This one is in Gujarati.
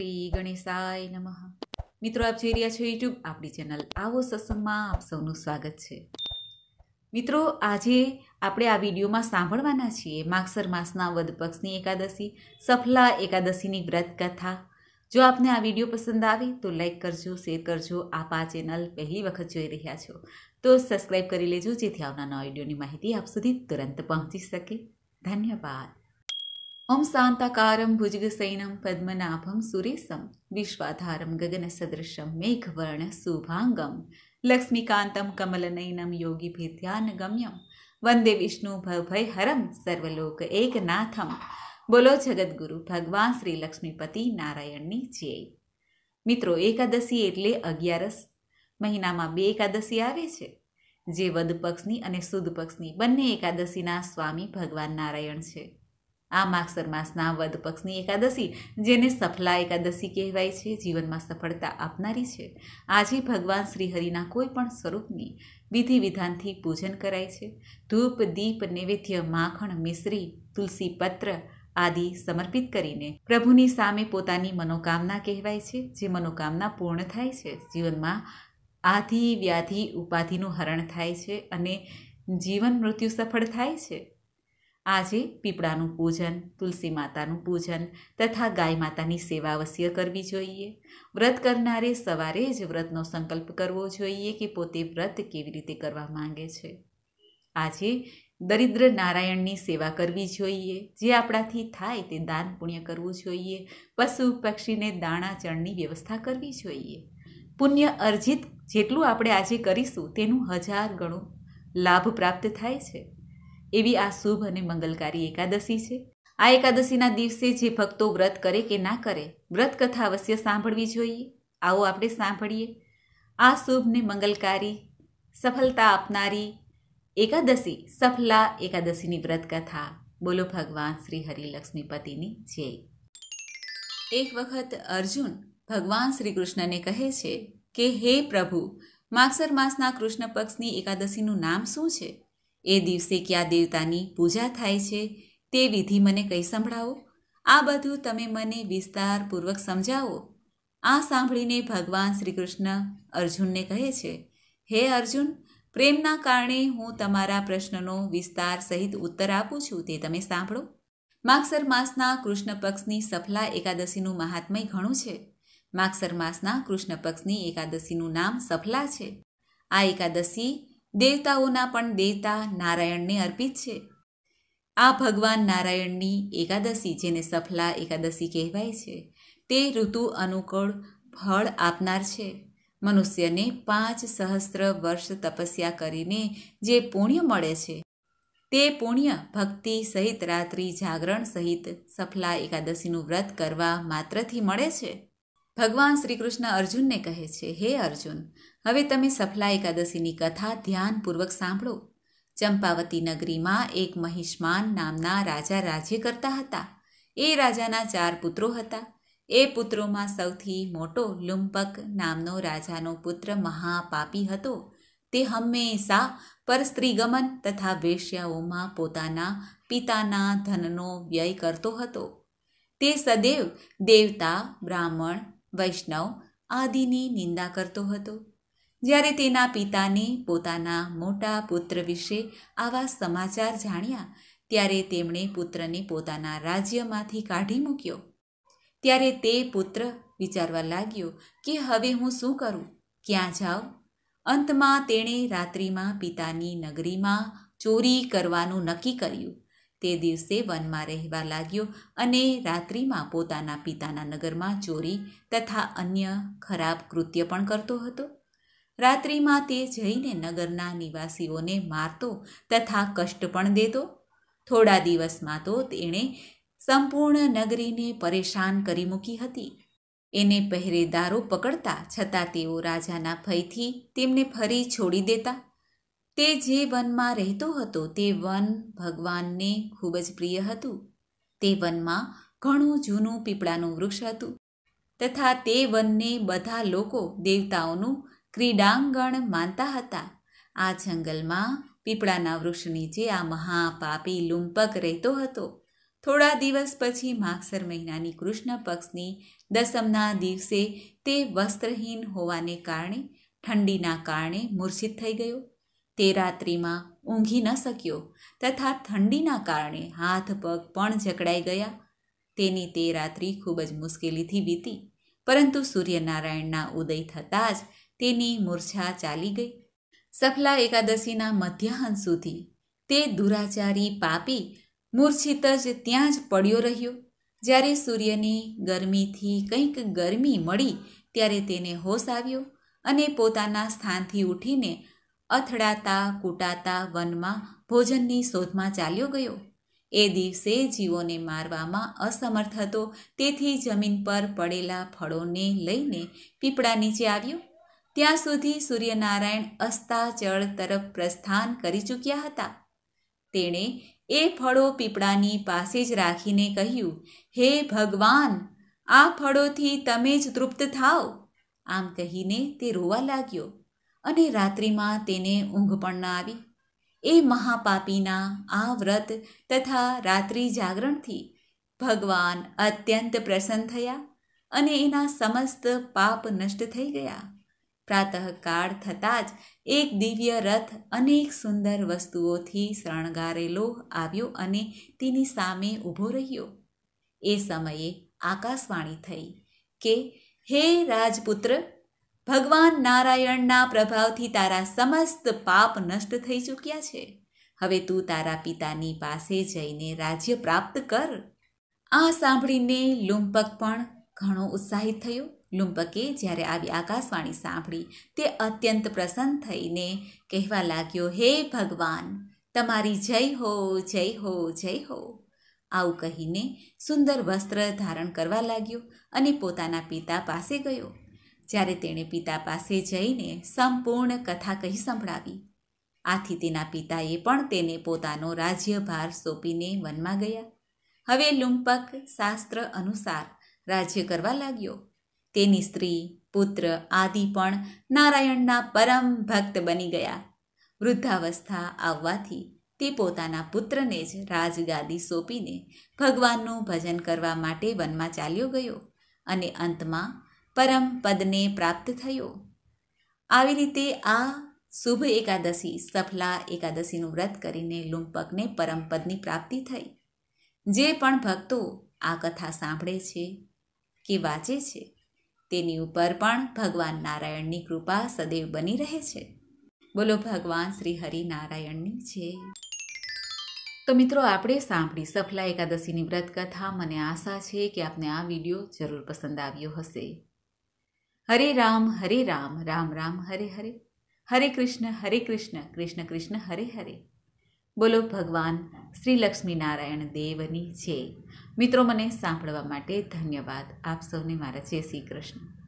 શ્રી ગણેશાય નમઃ। મિત્રો, આપ જોઈ રહ્યા છો યુટ્યુબ આપણી ચેનલ આવો સત્સંગમાં આપ સૌનું સ્વાગત છે। મિત્રો, આજે આપણે આ વિડીયોમાં સાંભળવાના છીએ માગસર માસના વદ પક્ષની એકાદશી સફલા એકાદશીની વ્રત કથા। જો આપને આ વિડીયો પસંદ આવે તો લાઈક કરજો, શેર કરજો। આપ આ ચેનલ પહેલી વખત જોઈ રહ્યા છો તો સબસ્ક્રાઈબ કરી લેજો, જેથી આવનારા વિડીયોની માહિતી આપ સુધી તુરંત પહોંચી શકે। ધન્યવાદ। ઓમ શાંતાકારમ ભુજગશયનમ પદ્મનાભમ સુરેશમ વિશ્વાધારમ ગગનસદૃશમ મેઘવર્ણ શુભાંગમ લક્ષ્મીકાંતમ કમલનયનમ યોગીભીધ્યાનગમ્યમ વંદે વિષ્ણુ ભવભયહરમ સર્વલોક એકનાથમ। બોલો જગદગુરુ ભગવાન શ્રી લક્ષ્મીપતિ નારાયણની જય। મિત્રો, એકાદશી એટલે 11 મહિનામાં 2 એકાદશી આવે છે, જે વદ પક્ષની અને સુદ પક્ષની બંને એકાદશીના સ્વામી ભગવાન નારાયણ છે। આ માગસર માસના વદ પક્ષની એકાદશી, જેને સફલા એકાદશી કહેવાય છે, જીવનમાં સફળતા આપનારી છે। આજે ભગવાન શ્રીહરિના કોઈ પણ સ્વરૂપની વિધિ વિધાનથી પૂજન કરાય છે। ધૂપ, દીપ, નૈવેદ્ય, માખણ, મિશ્રી, તુલસી પત્ર આદિ સમર્પિત કરીને પ્રભુની સામે પોતાની મનોકામના કહેવાય છે, જે મનોકામના પૂર્ણ થાય છે। જીવનમાં આધિ વ્યાધિ ઉપાધિનું હરણ થાય છે અને જીવન મૃત્યુ સફળ થાય છે। આજે પીપળાનું પૂજન, તુલસી માતાનું પૂજન તથા ગાય માતાની સેવા અવશ્ય કરવી જોઈએ। વ્રત કરનારે સવારે જ વ્રતનો સંકલ્પ કરવો જોઈએ કે પોતે વ્રત કેવી રીતે કરવા માંગે છે। આજે દરિદ્ર નારાયણની સેવા કરવી જોઈએ। જે આપણાથી થાય તે દાન પુણ્ય કરવું જોઈએ। પશુ પક્ષીને દાણા ચણની વ્યવસ્થા કરવી જોઈએ। પુણ્ય અર્જિત જેટલું આપણે આજે કરીશું તેનું 1000 ગણું લાભ પ્રાપ્ત થાય છે। એવી આ શુભ અને મંગલકારી એકાદશી છે। આ એકાદશીના દિવસે જે ભક્તો વ્રત કરે કે ના કરે, વ્રત કથા અવશ્ય સાંભળવી જોઈએ। આવો આપણે સાંભળીએ આ શુભ ને મંગલકારી સફળતા આપનારી એકાદશી સફલા એકાદશીની વ્રત કથા। બોલો ભગવાન શ્રી હરિ લક્ષ્મીપતિની જય। એક વખત અર્જુન ભગવાન શ્રી કૃષ્ણને કહે છે કે હે પ્રભુ, માગસર માસના કૃષ્ણ પક્ષની એકાદશીનું નામ શું છે? એ દિવસે કયા દેવતાની પૂજા થાય છે તે વિધિ મને કહી સંભળાવો। આ બધું તમે મને વિસ્તારપૂર્વક સમજાવો। આ સાંભળીને ભગવાન શ્રી કૃષ્ણ અર્જુનને કહે છે, હે અર્જુન, પ્રેમના કારણે હું તમારા પ્રશ્નનો વિસ્તાર સહિત ઉત્તર આપું છું, તે તમે સાંભળો। માગસર માસના કૃષ્ણ પક્ષની સફલા એકાદશીનું મહાત્મય ઘણું છે। માગસર માસના કૃષ્ણ પક્ષની એકાદશીનું નામ સફલા છે। આ એકાદશી દેવતાઓના પણ દેવતા નારાયણને અર્પિત છે। આ ભગવાન નારાયણની એકાદશી, જેને સફલા એકાદશી કહેવાય છે, તે ઋતુ અનુકૂળ ફળ આપનાર છે। મનુષ્યને 5 સહસ્ત્ર વર્ષ તપસ્યા કરીને જે પુણ્ય મળે છે, તે પુણ્ય ભક્તિ સહિત રાત્રિ જાગરણ સહિત સફલા એકાદશીનું વ્રત કરવા માત્રથી મળે છે। ભગવાન શ્રી કૃષ્ણ અર્જુનને કહે છે, હે અર્જુન, હવે તમે સફલા એકાદશીની કથા ધ્યાનપૂર્વક સાંભળો। ચંપાવતી નગરીમાં એક મહિષ્માન નામના રાજા રાજ્ય કરતા હતા। એ રાજાના 4 પુત્રો હતા। એ પુત્રોમાં સૌથી મોટો લુંપક નામનો રાજાનો પુત્ર મહાપાપી હતો। તે હંમેશા પરસ્ત્રીગમન તથા વેશ્યાઓમાં પોતાના પિતાના ધનનો વ્યય કરતો હતો। તે સદૈવ દેવતા, બ્રાહ્મણ, વૈષ્ણવ આદિની નિંદા કરતો હતો। જ્યારે તેના પિતાને પોતાના મોટા પુત્ર વિશે આવા સમાચાર જાણ્યા, ત્યારે તેમણે પુત્રને પોતાના રાજ્યમાંથી કાઢી મૂક્યો। ત્યારે તે પુત્ર વિચારવા લાગ્યો કે હવે હું શું કરું, ક્યાં જાઉં? અંતમાં તેણે રાત્રિમાં પિતાની નગરીમાં ચોરી કરવાનું નક્કી કર્યું। તે દિવસે વનમાં રહેવા લાગ્યો અને રાત્રિમાં પોતાના પિતાના નગરમાં ચોરી તથા અન્ય ખરાબ કૃત્ય પણ કરતો હતો। રાત્રિમાં તે જઈને નગરના નિવાસીઓને મારતો તથા કષ્ટ પણ દેતો। થોડા દિવસમાં તો તેણે સંપૂર્ણ નગરીને પરેશાન કરી મૂકી હતી। એને પહેરેદારો પકડતા, છતાં તેઓ રાજાના ભયથી તેમને ફરી છોડી દેતા। તે જે વનમાં રહેતો હતો તે વન ભગવાનને ખૂબ જ પ્રિય હતું। તે વનમાં ઘણું જૂનું પીપળાનું વૃક્ષ હતું તથા તે વનને બધા લોકો દેવતાઓનું ક્રીડાંગણ માનતા હતા। આ જંગલમાં પીપળાના વૃક્ષ નીચે આ મહાપાપી લુંપક રહેતો હતો। થોડા દિવસ પછી માગસર મહિનાની કૃષ્ણ પક્ષની દસમના દિવસે તે વસ્ત્રહીન હોવાને કારણે ઠંડીના કારણે મૂર્છિત થઈ ગયો. તે રાત્રિમાં ઊંઘી ન શક્યો તથા ઠંડીના કારણે હાથ પગ પણ જકડાઈ ગયા. તેની તે રાત્રિ ખૂબ જ મુશ્કેલીથી વીતી, પરંતુ સૂર્યનારાયણના ઉદય થતાં જ તેની મૂર્છા ચાલી ગઈ. સફલા એકાદશીના મધ્યાહન સુધી તે દુરાચારી પાપી મૂર્છિત જ ત્યાં જ પડ્યો રહ્યો. જ્યારે સૂર્યની ગરમીથી કંઈક ગરમી મળી ત્યારે તેને હોશ આવ્યો અને પોતાના સ્થાનથી ઉઠીને અથડાતા કૂટાતા વનમાં ભોજનની શોધમાં ચાલ્યો ગયો. એ દિવસે જીવોને મારવામાં અસમર્થ હતો, તેથી જમીન પર પડેલા ફળોને લઈને પીપળા નીચે આવ્યો. ત્યાં સુધી સૂર્યનારાયણ અસ્તાચળ તરફ પ્રસ્થાન કરી ચૂક્યા હતા. તેણે એ ફળો પીપળાની પાસે જ રાખીને કહ્યું, હે ભગવાન, આ ફળોથી તમે જ તૃપ્ત થાઓ. આમ કહીને તે રોવા લાગ્યો અને રાત્રિમાં તેને ઊંઘ પણ ન આવી. એ મહાપાપીના આ વ્રત તથા રાત્રિ જાગરણથી ભગવાન અત્યંત પ્રસન્ન થયા અને એના સમસ્ત પાપ નષ્ટ થઈ ગયા. પ્રાતઃકાળ થતાં જ એક દિવ્ય રથ અનેક સુંદર વસ્તુઓથી શણગારેલો આવ્યો અને તેની સામે ઊભો રહ્યો. એ સમયે આકાશવાણી થઈ કે, હે રાજપુત્ર, ભગવાન નારાયણના પ્રભાવથી તારા સમસ્ત પાપ નષ્ટ થઈ ચૂક્યા છે. હવે તું તારા પિતાની પાસે જઈને રાજ્ય પ્રાપ્ત કર. આ સાંભળીને લુંપક પણ ઘણો ઉત્સાહિત થયો. લુંપકે જ્યારે આવી આકાશવાણી સાંભળી તે અત્યંત પ્રસન્ન થઈને કહેવા લાગ્યો, હે ભગવાન, તમારી જય હો, જય હો, જય હો. આવું કહીને સુંદર વસ્ત્ર ધારણ કરવા લાગ્યો અને પોતાના પિતા પાસે ગયો. જ્યારે તેણે પિતા પાસે જઈને સંપૂર્ણ કથા કહી સંભળાવી. આથી તેના પિતાએ પણ તેને પોતાનો રાજ્યભાર સોંપીને વનમાં ગયા. હવે લુંપક શાસ્ત્ર અનુસાર રાજ્ય કરવા લાગ્યો. તેની સ્ત્રી, પુત્ર આદિ પણ નારાયણના પરમ ભક્ત બની ગયા. વૃદ્ધાવસ્થા આવવાથી તે પોતાના પુત્રને જ રાજગાદી સોંપીને ભગવાનનું ભજન કરવા માટે વનમાં ચાલ્યો ગયો અને અંતમાં પરમ પદને પ્રાપ્ત થયો. આવી રીતે આ શુભ એકાદશી, સફલા એકાદશીનું વ્રત કરીને લુંપકને પરમપદની પ્રાપ્તિ થઈ. જે પણ ભક્તો આ કથા સાંભળે છે કે વાંચે છે તેની ઉપર પણ ભગવાન નારાયણની કૃપા સદૈવ બની રહે છે. બોલો ભગવાન શ્રી હરિનારાયણની જય. તો મિત્રો, આપણે સાંભળી સફલા એકાદશીની વ્રત કથા. મને આશા છે કે આપને આ વિડીયો જરૂર પસંદ આવ્યો હશે. હરે રામ, રામ રામ, હરે હરે. હરે કૃષ્ણ, કૃષ્ણ કૃષ્ણ, હરે હરે. બોલો ભગવાન શ્રી લક્ષ્મીનારાયણ દેવની જય. મિત્રો, મને સાંભળવા માટે ધન્યવાદ. આપ સૌને મારા જય શ્રી કૃષ્ણ.